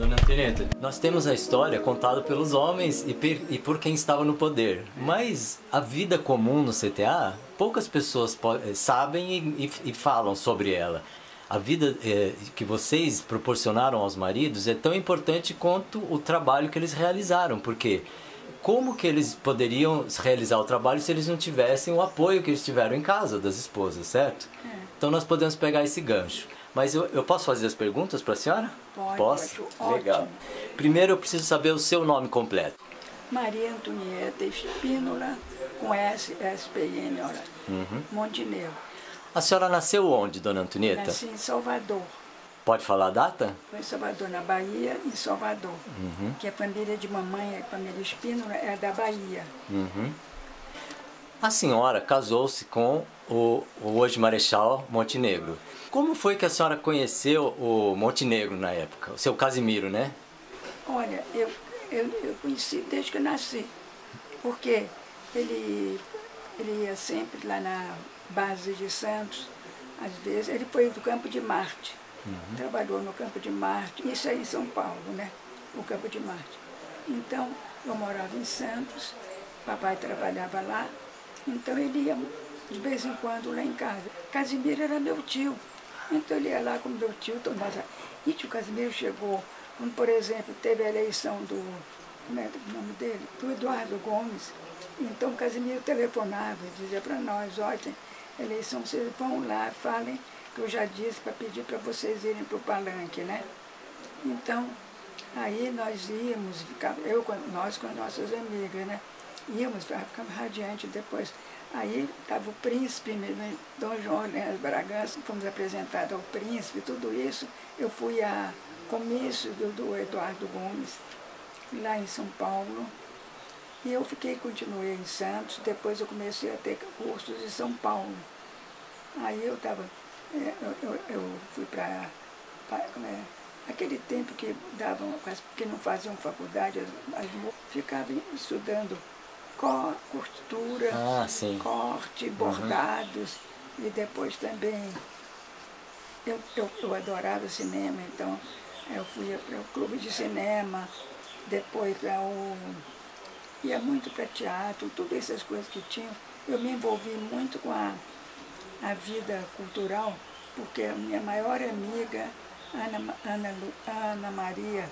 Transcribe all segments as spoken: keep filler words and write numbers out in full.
Dona Antonieta, nós temos a história contada pelos homens e, per, e por quem estava no poder, mas a vida comum no C T A, poucas pessoas sabem e, e, e falam sobre ela. A vida é, que vocês proporcionaram aos maridos é tão importante quanto o trabalho que eles realizaram, porque como que eles poderiam realizar o trabalho se eles não tivessem o apoio que eles tiveram em casa das esposas, certo? É. Então nós podemos pegar esse gancho. Mas eu, eu posso fazer as perguntas para a senhora? Pode. Posso? Ótimo. Legal. Primeiro eu preciso saber o seu nome completo. Maria Antonieta Espínola, com S, S P I N, olha, uhum. Montenegro. A senhora nasceu onde, Dona Antonieta? Nasci em Salvador. Pode falar a data? Foi em Salvador, na Bahia, em Salvador. Uhum. Que a família de mamãe, a família Espínola, é da Bahia. Uhum. A senhora casou-se com o, o hoje Marechal Montenegro. Como foi que a senhora conheceu o Montenegro na época? O seu Casimiro, né? Olha, eu, eu, eu conheci desde que eu nasci. Porque ele, ele ia sempre lá na base de Santos, às vezes. Ele foi do Campo de Marte. Uhum. Trabalhou no Campo de Marte. Isso aí em São Paulo, né? O Campo de Marte. Então, eu morava em Santos, papai trabalhava lá. Então, ele ia de vez em quando lá em casa. Casimiro era meu tio. Então ele ia lá com meu tio, então nós... E tio Casimiro chegou, quando, por exemplo, teve a eleição do, como é o nome dele? Do Eduardo Gomes. Então o Casimiro telefonava e dizia para nós, olha, eleição, vocês vão lá, falem, que eu já disse para pedir para vocês irem para o palanque, né? Então, aí nós íamos, ficava, eu, nós com as nossas amigas, né? Íamos, ficava radiante depois. Aí estava o príncipe, né, Dom João Leandro Bragança, fomos apresentados ao príncipe, tudo isso. Eu fui a comício do, do Eduardo Gomes, lá em São Paulo. E eu fiquei, continuei em Santos, depois eu comecei a ter cursos em São Paulo. Aí eu estava, é, eu, eu, eu fui para, é, aquele tempo que davam, que não faziam faculdade, as, as ficavam estudando costura, ah, corte, bordados, uhum. E depois também eu, eu, eu adorava cinema, então eu fui para o clube de cinema, depois para o... ia muito para teatro, todas essas coisas que tinham. Eu me envolvi muito com a, a vida cultural, porque a minha maior amiga, Ana, Ana, Ana Maria,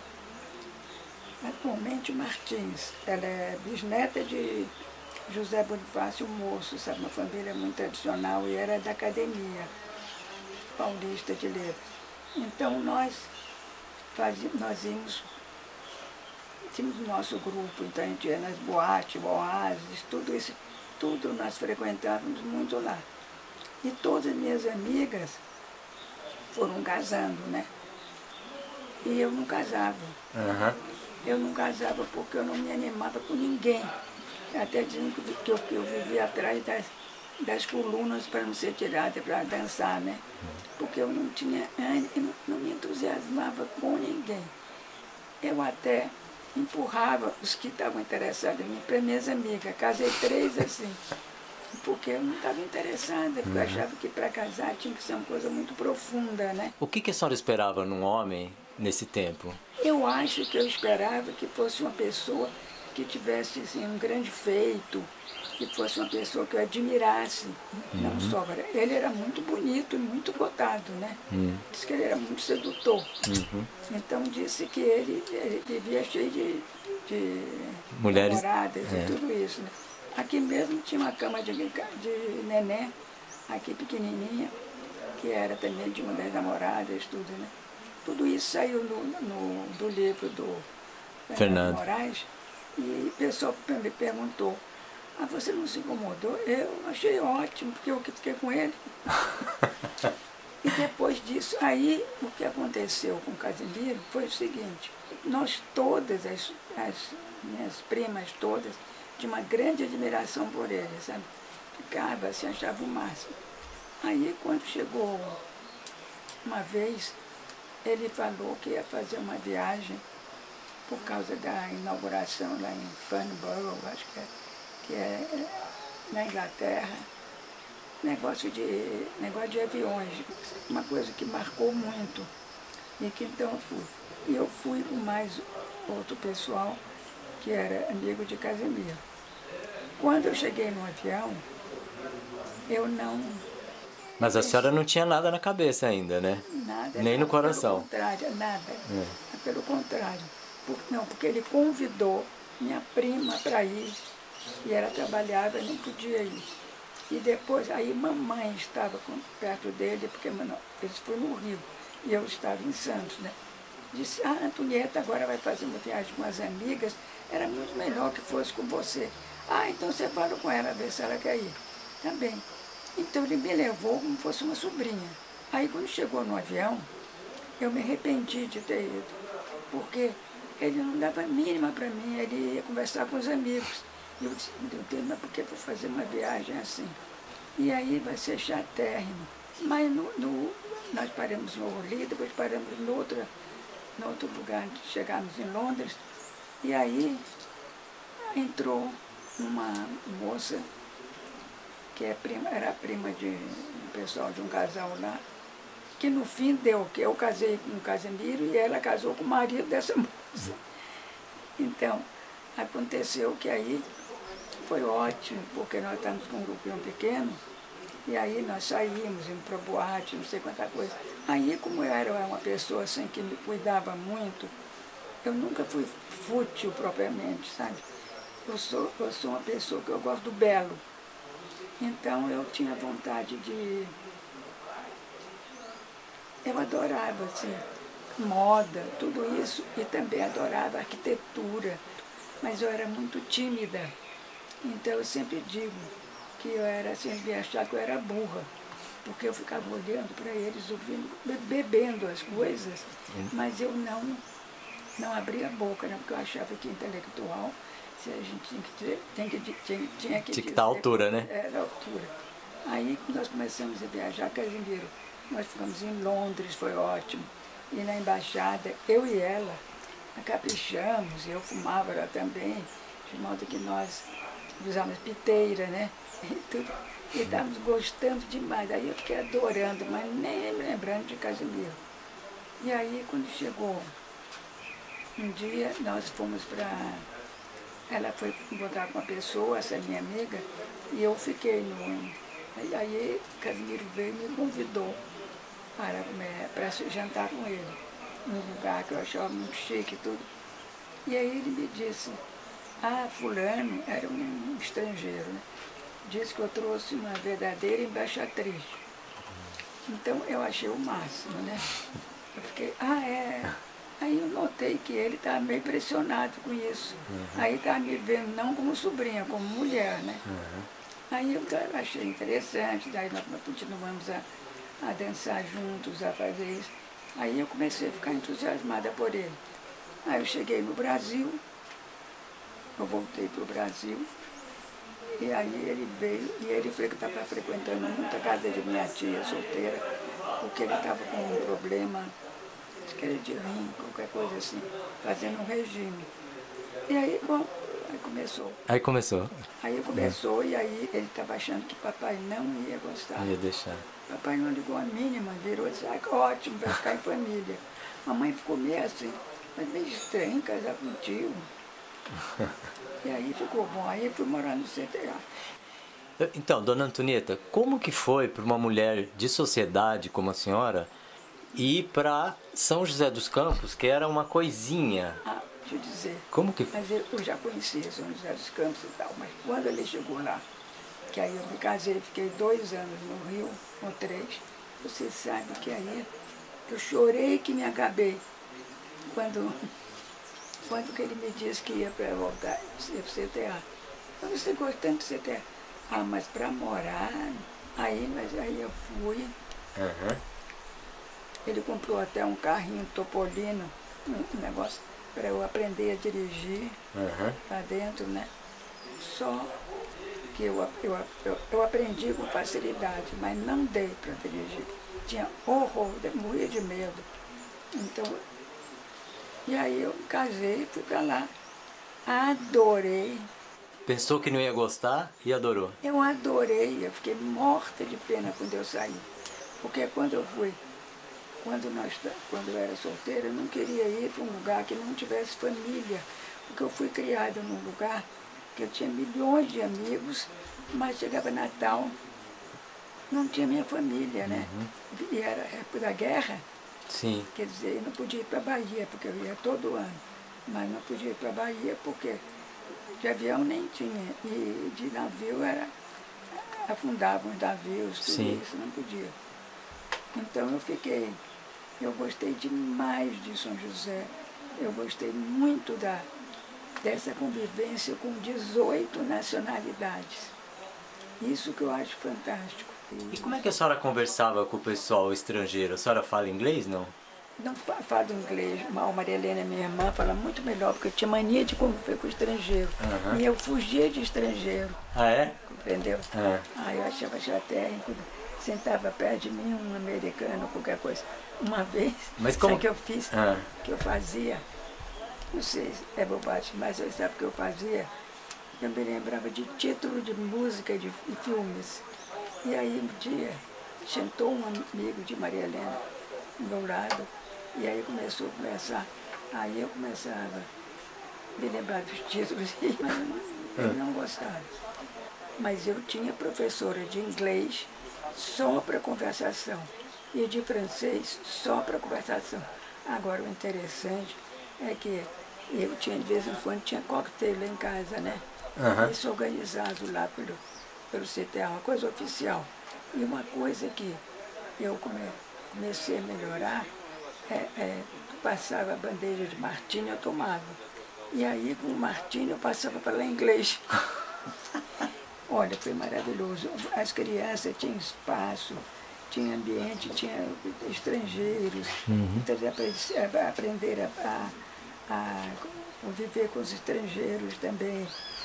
atualmente Martins, ela é bisneta de José Bonifácio Moço, sabe, uma família muito tradicional, e era da Academia Paulista de Letras. Então nós, fazíamos, nós íamos, tínhamos o nosso grupo, então a gente ia nas boates, oásis, tudo isso, tudo nós frequentávamos muito lá. E todas as minhas amigas foram casando, né? E eu não casava. Uhum. Eu não casava porque eu não me animava com ninguém. Até dizendo que eu, que eu vivia atrás das, das colunas para não ser tirada, para dançar, né? Porque eu não tinha, eu não, não me entusiasmava com ninguém. Eu até empurrava os que estavam interessados em mim para minhas amigas. Casei três assim, porque eu não estava interessada, porque uhum. Eu achava que para casar tinha que ser uma coisa muito profunda, né? O que, que a senhora esperava num homem nesse tempo? Eu acho que eu esperava que fosse uma pessoa que tivesse assim, um grande feito, que fosse uma pessoa que eu admirasse, uhum. Não só. Ele era muito bonito e muito cotado, né? Uhum. Diz que ele era muito sedutor. Uhum. Então disse que ele, ele vivia cheio de, de mulheres, namoradas é. E tudo isso, né? Aqui mesmo tinha uma cama de, de neném, aqui pequenininha, que era também de mulheres namoradas, tudo, né? Tudo isso saiu no, no, do livro do Fernando Moraes, e o pessoal me perguntou, ah, você não se incomodou? Eu achei ótimo, porque eu fiquei com ele. E depois disso, aí o que aconteceu com o Casimiro foi o seguinte, nós todas, as, as minhas primas todas, de uma grande admiração por ele, sabe? Ficava, se achava o máximo. Aí quando chegou uma vez, ele falou que ia fazer uma viagem por causa da inauguração lá em Farnborough, acho que é, que é na Inglaterra, negócio de, negócio de aviões, uma coisa que marcou muito. E que então eu fui. E eu fui com mais outro pessoal que era amigo de Casimiro. Quando eu cheguei no avião, eu não... Mas a senhora não tinha nada na cabeça ainda, né? Nada. Nem não, no coração. Pelo contrário, nada. É. Pelo contrário. Por, não, porque ele convidou minha prima para ir, e ela trabalhava e não podia ir. E depois, aí mamãe estava com, perto dele, porque mano, eles foram no Rio, e eu estava em Santos, né? Disse, ah, Antonieta agora vai fazer uma viagem com as amigas, era muito melhor que fosse com você. Ah, então você fala com ela, ver se ela quer ir. Tá bem. Então ele me levou como se fosse uma sobrinha. Aí quando chegou no avião, eu me arrependi de ter ido, porque ele não dava a mínima para mim, ele ia conversar com os amigos. E eu disse, meu Deus, mas por que vou fazer uma viagem assim? E aí vai ser chatérrimo. Mas no, no, nós paramos em Orly, depois paramos no outro, no outro lugar, chegamos em Londres, e aí entrou uma moça, que é prima, era prima de um pessoal de um casal lá, que no fim deu, que eu casei com o Casimiro e ela casou com o marido dessa moça. Então, aconteceu que aí foi ótimo, porque nós estávamos com um grupinho pequeno, e aí nós saímos, indo para boate, não sei quanta coisa. Aí, como eu era uma pessoa assim que me cuidava muito, eu nunca fui fútil propriamente, sabe? Eu sou, eu sou uma pessoa que eu gosto do belo. Então eu tinha vontade de... Eu adorava, assim, moda, tudo isso, e também adorava arquitetura, mas eu era muito tímida. Então eu sempre digo que eu era, assim, de achar que eu era burra, porque eu ficava olhando para eles, ouvindo, bebendo as coisas, mas eu não, não abria a boca, né, porque eu achava que intelectual, se a gente tinha que ter, tem que, tinha, tinha que Tinha que estar à altura, né? Era a altura. Aí nós começamos a viajar, Casimiro, nós ficamos em Londres, foi ótimo. E na embaixada, eu e ela, caprichamos, eu fumava ela também, de modo que nós usávamos piteira, né? E tudo. E estávamos gostando demais. Aí eu fiquei adorando, mas nem me lembrando de Casimiro. E aí, quando chegou um dia, nós fomos para... Ela foi encontrar com uma pessoa, essa minha amiga, e eu fiquei no... Aí Casimiro veio e me convidou para, para jantar com ele, num lugar que eu achava muito chique e tudo. E aí ele me disse, ah, fulano, era um estrangeiro, né? Disse que eu trouxe uma verdadeira embaixatriz. Então eu achei o máximo, né? Eu fiquei, ah, é... Aí eu notei que ele estava meio impressionado com isso. Uhum. Aí estava me vendo não como sobrinha, como mulher, né? Uhum. Aí eu achei interessante, daí nós continuamos a, a dançar juntos, a fazer isso. Aí eu comecei a ficar entusiasmada por ele. Aí eu cheguei no Brasil, eu voltei para o Brasil, e aí ele veio, e ele foi que estava frequentando muito a casa de minha tia solteira, porque ele estava com um problema, acho que era de rim, qualquer coisa assim, fazendo um regime. E aí, bom, aí começou. Aí começou. Aí começou, é. E aí ele estava achando que papai não ia gostar. Ia deixar. Papai não ligou a mínima, virou e disse, ah, que ótimo, vai ficar em família. A mãe ficou meio assim, mas meio estranho casar contigo. E aí ficou bom, aí eu fui morar no C T A. Então, dona Antonieta, como que foi para uma mulher de sociedade como a senhora ir para São José dos Campos, que era uma coisinha? Ah, deixa eu dizer. Como que foi? Mas eu, eu já conhecia São José dos Campos e tal, mas quando ele chegou lá, que aí eu me casei, fiquei dois anos no Rio, ou três, você sabe que aí eu chorei que me acabei quando, quando que ele me disse que ia para voltar, ia para o C T A. Eu não sei gostando do C T A. Ah, mas para morar, aí, mas aí eu fui. Uhum. Ele comprou até um carrinho Topolino, um negócio para eu aprender a dirigir uhum. lá dentro, né? Só que eu, eu, eu, eu aprendi com facilidade, mas não dei para dirigir. Tinha horror, morria de medo. Então, e aí eu casei, fui para lá. Adorei. Pensou que não ia gostar e adorou? Eu adorei, eu fiquei morta de pena quando eu saí. Porque quando eu fui quando, nós, quando eu era solteira, eu não queria ir para um lugar que não tivesse família, porque eu fui criada num lugar que eu tinha milhões de amigos, mas chegava Natal, não tinha minha família, né? Uhum. E era a época da guerra. Sim. Quer dizer, eu não podia ir para a Bahia, porque eu ia todo ano, mas não podia ir para a Bahia porque de avião nem tinha, e de navio era, afundavam os navios, tudo Sim. isso, não podia. Então eu fiquei, eu gostei demais de São José, eu gostei muito da, dessa convivência com dezoito nacionalidades. Isso que eu acho fantástico. E como é que a senhora conversava com o pessoal estrangeiro? A senhora fala inglês, não? Não falo inglês, a Maria Helena, minha irmã, fala muito melhor, porque eu tinha mania de conviver com estrangeiro. Uhum. E eu fugia de estrangeiro. Ah, é? Entendeu? Uhum. Aí eu achava chatético, sentava perto de mim um americano, qualquer coisa. Uma vez, mas como que eu fiz, uhum. que eu fazia, não sei se é bobagem, mas eu sabe o que eu fazia? Eu me lembrava de título de música de, de filmes. E aí um dia, sentou um amigo de Maria Helena do meu lado, e aí começou a conversar. Aí eu começava a me lembrar dos títulos, mas ele não gostava. Mas eu tinha professora de inglês só para conversação e de francês só para conversação. Agora, o interessante é que eu tinha, de vez em quando, tinha coquetel lá em casa, né? Uhum. Isso organizado lá pelo, pelo C T A, uma coisa oficial. E uma coisa que eu come, comecei a melhorar, é, é, passava a bandeja de martini, eu tomava. E aí, com o martini, eu passava para falar inglês. Olha, foi maravilhoso. As crianças tinham espaço, tinha ambiente, tinha estrangeiros. Uhum. Então, eles aprenderam a, a, a conviver com os estrangeiros também.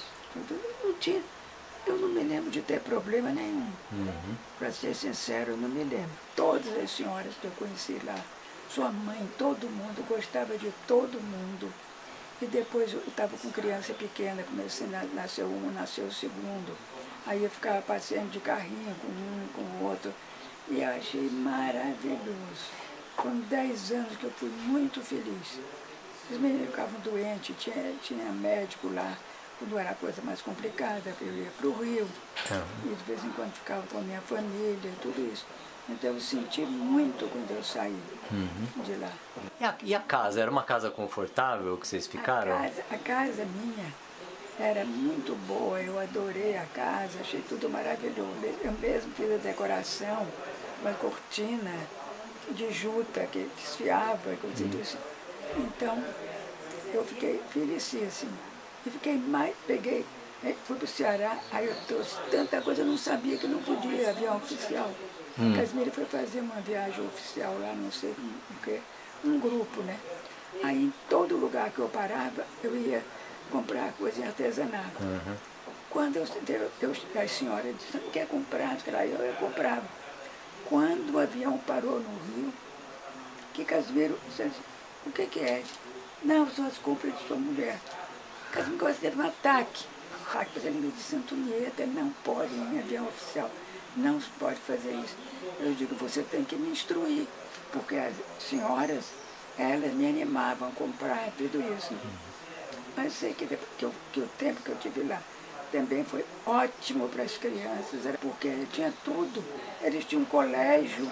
Não tinha, eu não me lembro de ter problema nenhum. Uhum. Para ser sincero, eu não me lembro. Todas as senhoras que eu conheci lá, sua mãe, todo mundo, gostava de todo mundo. E depois eu estava com criança pequena, comecei, nasceu um, nasceu o segundo. Aí eu ficava passeando de carrinho com um, com o outro. E eu achei maravilhoso. Foram dez anos que eu fui muito feliz. Os meninos ficavam doentes, tinha, tinha médico lá. Quando era coisa mais complicada, eu ia para o Rio. Uhum. E de vez em quando ficava com a minha família, tudo isso. Então eu senti muito quando eu saí uhum. de lá. E a, e a casa? Era uma casa confortável que vocês ficaram? A casa, a casa minha era muito boa, eu adorei a casa, achei tudo maravilhoso. Eu mesmo fiz a decoração, uma cortina de juta que desfiava, tudo isso. Então eu fiquei felicíssima. E fiquei mais, peguei, fui para o Ceará, aí eu trouxe tanta coisa, eu não sabia que não podia avião oficial. Hum. Casimiro foi fazer uma viagem oficial lá, não sei o que, um grupo, né? Aí em todo lugar que eu parava, eu ia comprar coisa em artesanato. Uhum. Quando eu, eu, eu, a senhora disse, não quer comprar? Eu, eu comprava. Quando o avião parou no Rio, que Casimiro disse, o que, que é? Não, são as compras de sua mulher. Casimiro gosta de ter um ataque. Mas ele me disse, Antonieta, não pode em avião oficial. Não se pode fazer isso. Eu digo, você tem que me instruir, porque as senhoras, elas me animavam a comprar tudo isso. Mas sei que, que, eu, que o tempo que eu tive lá também foi ótimo para as crianças, era porque tinha tudo. Eles tinham um colégio,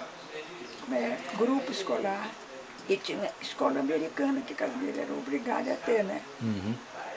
é, grupo escolar, e tinha escola americana, que Casimiro era obrigado a ter, né? Uhum.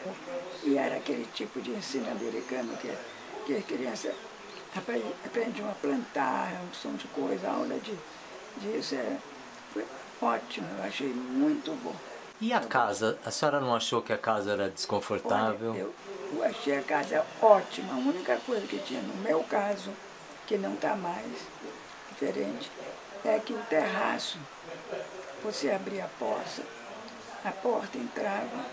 E era aquele tipo de ensino americano que, que a criança aprendiam a plantar, um som de coisa, aula de, disso. É, foi ótimo, eu achei muito bom. E a casa? A senhora não achou que a casa era desconfortável? Olha, eu, eu achei a casa ótima. A única coisa que tinha, no meu caso, que não está mais diferente, é que o terraço, você abria a porta, a porta entrava,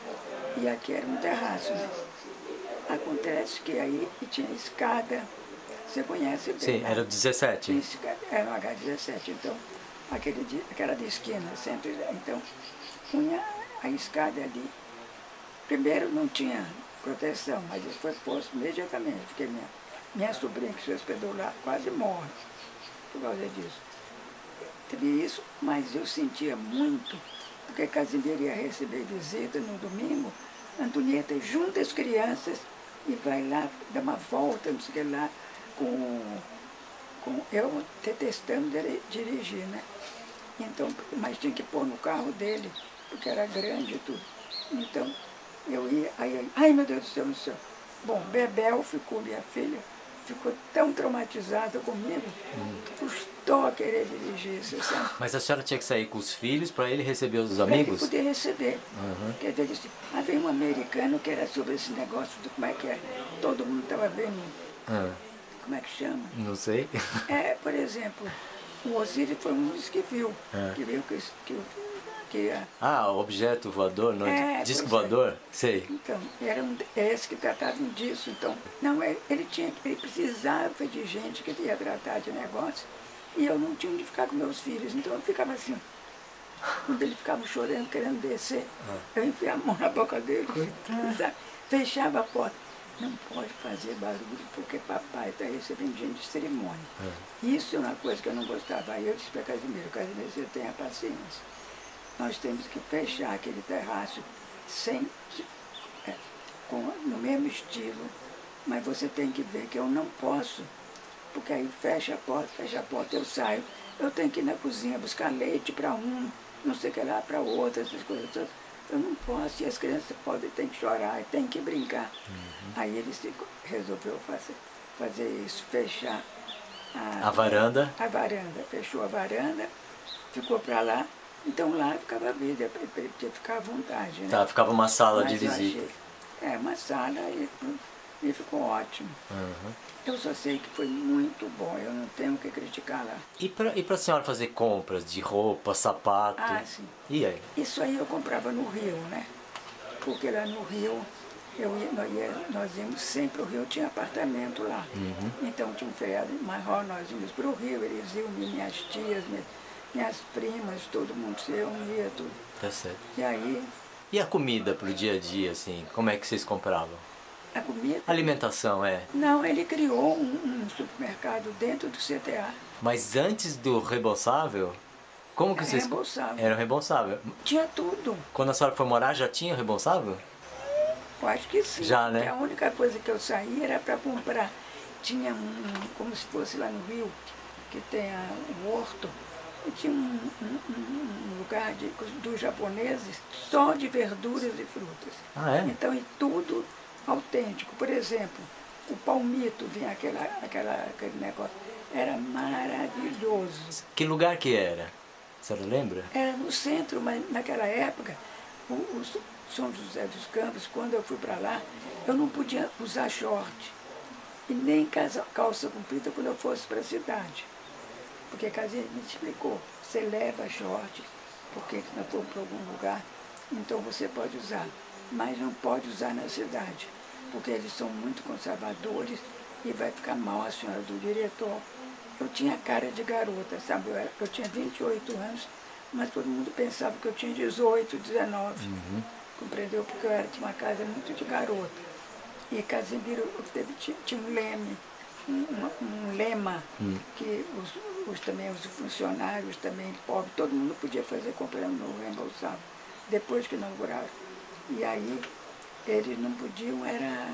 e aqui era um terraço, né? Acontece que aí tinha escada, você conhece bem. Sim, né? Era o dezessete. Escada, era o H dezessete, então, aquele de, aquela de esquina, sempre, então, punha a escada ali. Primeiro não tinha proteção, mas isso foi posto imediatamente, porque minha, minha sobrinha que se hospedou lá quase morre por causa disso. teve isso, mas eu sentia muito, porque Casimiro ia receber visita no domingo, Antonieta junta as crianças e vai lá, dá uma volta, não sei o que lá, com, com eu detestando dirigir, né? Então, mas tinha que pôr no carro dele, porque era grande e tudo. Então, eu ia, aí, ai meu Deus do céu, do céu. Bom, Bebel ficou, minha filha, ficou tão traumatizada comigo, hum. que custou a querer dirigir, você sabe? Mas a senhora tinha que sair com os filhos para ele receber os pra amigos? Para ele poder receber. Uhum. Quer dizer, disse, ah, veio um americano que era sobre esse negócio, do como é que é, todo mundo estava vendo, uhum. como é que chama? Não sei. É, por exemplo, o Osiris foi um dos que viu, é. que viu que, que, que a... Ah, objeto voador, não é? Disco voador? É. Sei. Então, era um, esse que tratavam disso. Então, não, ele, tinha, ele precisava de gente que ia tratar de negócio e eu não tinha onde ficar com meus filhos. Então, eu ficava assim, quando ele ficava chorando, querendo descer, ah. eu enfiava a mão na boca dele, sabe? Fechava a porta. Não pode fazer barulho porque papai está recebendo gente de cerimônia. É. Isso é uma coisa que eu não gostava. Aí eu disse para Casimiro, Casimiro, você tenha paciência. Nós temos que fechar aquele terraço sem, é, com, no mesmo estilo, mas você tem que ver que eu não posso, porque aí fecha a porta, fecha a porta, eu saio, eu tenho que ir na cozinha buscar leite para um, não sei o que lá, para outro, essas coisas todas. Eu não posso, e as crianças podem, tem que chorar, tem que brincar. Uhum. Aí ele se, resolveu fazer, fazer isso, fechar a, a varanda. A varanda, fechou a varanda, ficou para lá, então lá ficava a vida, para ele ficar à vontade. Né? Tá, ficava uma sala Mas de visita. Achei, é, uma sala e, e ficou ótimo. Uhum. Eu só sei que foi muito bom, eu não tenho o que criticar lá. E para e para a senhora fazer compras de roupa, sapato? Ah, sim. E aí? Isso aí eu comprava no Rio, né? Porque lá no Rio, eu ia, nós, ia, nós íamos sempre, o Rio tinha apartamento lá. Uhum. Então tinha um feriado maior, nós íamos para o Rio, eles iam, minhas tias, minhas, minhas primas, todo mundo se reunia, tudo. Tá certo. E aí... E a comida pro dia a dia, assim, como é que vocês compravam? A comida? Alimentação, é? Não, ele criou um, um supermercado dentro do C T A. Mas antes do reembolsável, como que era vocês... Reembolsável. Era reembolsável? Tinha tudo. Quando a senhora foi morar, já tinha reembolsável? Eu acho que sim. Já, né? A única coisa que eu saía era para comprar. Tinha um, como se fosse lá no Rio, que tem a, um horto, e tinha um, um, um lugar de, dos japoneses só de verduras e frutas. Ah, é? Então, e tudo autêntico. Por exemplo, o palmito, vinha aquela, aquela, aquele negócio, era maravilhoso. Que lugar que era? A senhora lembra? Era no centro, mas naquela época, o, o São José dos Campos, quando eu fui para lá, eu não podia usar short e nem calça, calça comprida quando eu fosse para a cidade. Porque a Casinha me explicou, você leva short, porque nós fomos para algum lugar, então você pode usar, mas não pode usar na cidade, porque eles são muito conservadores e vai ficar mal a senhora do diretor. Eu tinha cara de garota, sabe? Eu, era, eu tinha vinte e oito anos, mas todo mundo pensava que eu tinha dezoito, dezenove. Uhum. Compreendeu? Porque eu era, tinha uma casa muito de garota. E Casimiro teve, tinha um leme, um, um, um lema, uhum. que os, os, também os funcionários, também pobres, todo mundo podia fazer comprando no reembolsável, depois que inauguraram. E aí eles não podiam era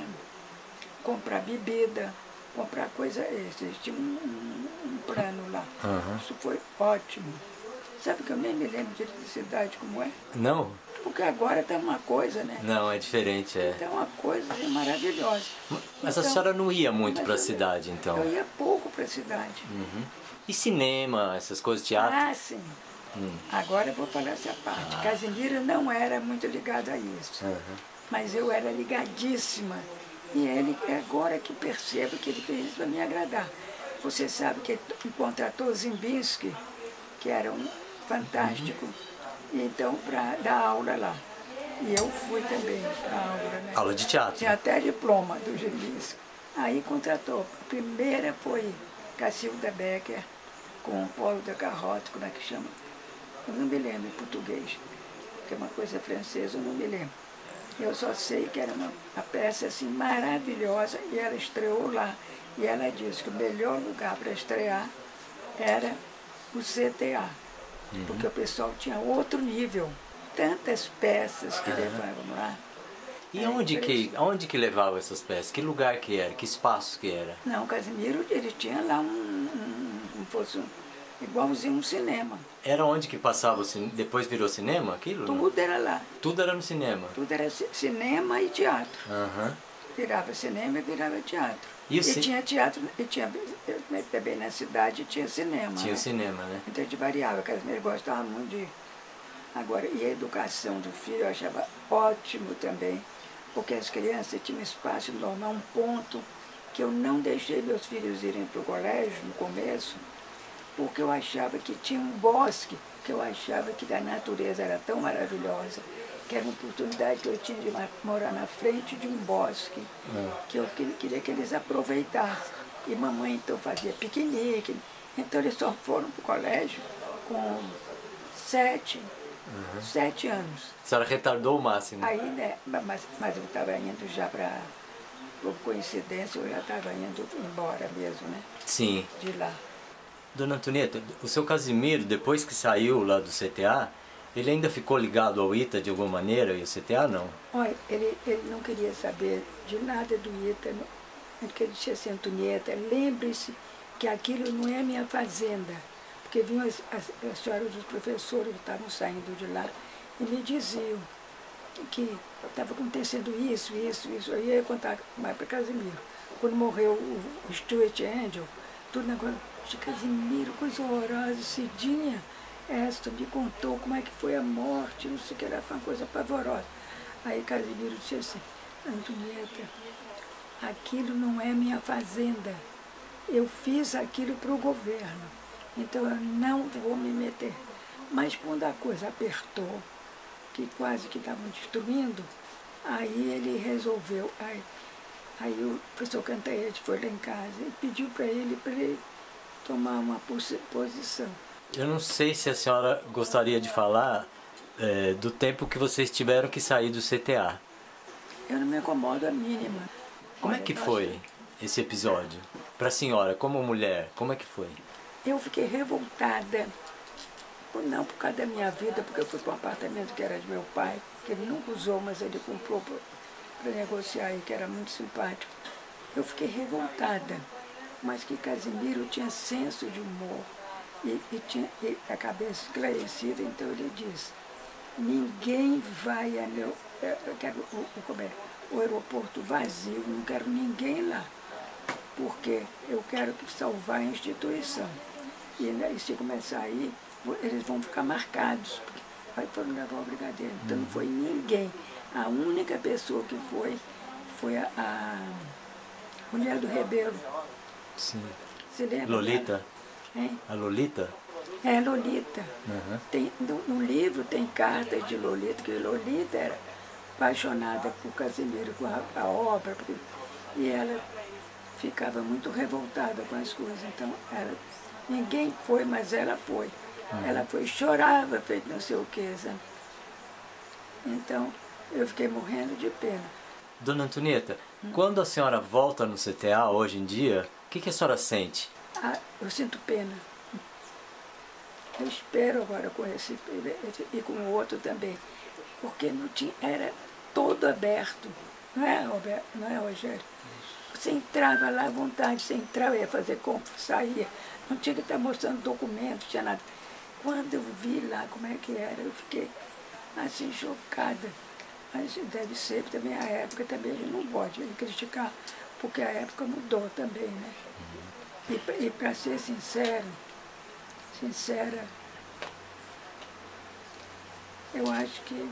comprar bebida, comprar coisa extra. Eles tinham um, um, um plano lá. Uhum. Isso foi ótimo. Sabe que eu nem me lembro de cidade como é? Não? Porque agora está uma coisa, né? Não, é diferente, é. Então, uma coisa maravilhosa. Mas então, a senhora não ia muito para a cidade, então? Eu ia pouco para a cidade. Uhum. E cinema, essas coisas, teatro? Ah, sim. Hum. Agora eu vou falar essa parte. Ah. Casimiro não era muito ligado a isso. Uhum. Mas eu era ligadíssima. E ele, agora que percebo que ele fez isso para me agradar. Você sabe que ele contratou Zimbinski, que era um fantástico, uhum. então, para dar aula lá. E eu fui também para aula, né? Aula de teatro? Tinha até diploma do Zimbinski. Aí contratou. A primeira foi Cacilda Becker, com o Paulo da Carrote, como é que chama? Eu não me lembro em português, que é uma coisa francesa, eu não me lembro. Eu só sei que era uma, uma peça assim maravilhosa e ela estreou lá. E ela disse que o melhor lugar para estrear era o C T A. uhum. porque o pessoal tinha outro nível. Tantas peças que uhum. levavam lá. E é, onde, que, onde que levava essas peças? Que lugar que era? Que espaço que era? Não, o Casimiro, ele tinha lá um, um, um fosse um, igualzinho um cinema. Era onde que passava o cinema? Depois virou cinema aquilo? Tudo era lá. Tudo era no cinema? Tudo era cinema e teatro. Uhum. Virava cinema e virava teatro. E, e ci... tinha teatro, e tinha também na cidade tinha cinema. Tinha né? cinema, né? Então a gente variava, Casimiro gostava muito de... Agora, e a educação do filho eu achava ótimo também, porque as crianças tinham espaço normal, um ponto que eu não deixei meus filhos irem para o colégio no começo, porque eu achava que tinha um bosque, que eu achava que a natureza era tão maravilhosa, que era uma oportunidade que eu tinha de morar na frente de um bosque, é. que eu queria que eles aproveitassem. E mamãe então fazia piquenique, então eles só foram para o colégio com sete, uhum. sete anos. A senhora retardou o máximo. Aí, né, mas, mas eu estava indo já para, por coincidência, eu já estava indo embora mesmo, né? Sim. De lá. Dona Antonieta, o seu Casimiro, depois que saiu lá do C T A, ele ainda ficou ligado ao ITA de alguma maneira e o C T A não? Olha, ele, ele não queria saber de nada do ITA, porque ele disse assim, Antonieta, lembre-se que aquilo não é minha fazenda. Porque vinham as, as, as senhoras dos professores que estavam saindo de lá e me diziam que estava acontecendo isso, isso, isso. Aí eu ia contar mais para Casimiro. Quando morreu o, o Stuart Angel, tudo negócio de Casimiro, coisa horrorosa, Cidinha, esta me contou como é que foi a morte, não sei o que, era uma coisa pavorosa. Aí Casimiro disse assim, Antonieta, aquilo não é minha fazenda, eu fiz aquilo para o governo, então eu não vou me meter. Mas quando a coisa apertou, que quase que estavam destruindo, aí ele resolveu, aí, aí o professor Cantanhete foi lá em casa e pediu para ele, para ele tomar uma posição. Eu não sei se a senhora gostaria de falar é, do tempo que vocês tiveram que sair do C T A. Eu não me incomodo a mínima. Como Olha, é que foi esse episódio? Para a senhora, como mulher, como é que foi? Eu fiquei revoltada, não por causa da minha vida, porque eu fui para um apartamento que era de meu pai, que ele nunca usou, mas ele comprou para negociar aí, que era muito simpático. Eu fiquei revoltada, mas que Casimiro tinha senso de humor. E, e tinha e a cabeça esclarecida, então ele disse, ninguém vai a meu, eu quero o, o, como é, o aeroporto vazio, não quero ninguém lá, porque eu quero salvar a instituição. E, né, e se começar aí, eles vão ficar marcados, porque aí foram levar o brigadeiro. Então não foi ninguém. A única pessoa que foi, foi a, a mulher do Rebelo. Sim. Você lembra? Lolita? Hein? A Lolita? É, Lolita. Uhum. Tem, no, no livro tem cartas de Lolita, que Lolita era apaixonada por Casimiro, com a, a obra, porque, e ela ficava muito revoltada com as coisas. Então, ela, ninguém foi, mas ela foi. Uhum. Ela foi, chorava, feito não sei o que. Sabe? Então, eu fiquei morrendo de pena. Dona Antonieta, hum. quando a senhora volta no C T A hoje em dia, o que, que a senhora sente? Ah, eu sinto pena. Eu espero agora com esse e com o outro também, porque não tinha, era todo aberto, não é, Roberto? Não é, Rogério? Você entrava lá à vontade, você entrava, ia fazer compra, saía, não tinha que estar mostrando documentos, tinha nada. Quando eu vi lá como é que era, eu fiquei assim chocada. Mas deve ser também a época também, a gente não pode criticar, porque a época mudou também, né? E, e para ser sincero, sincera, eu acho que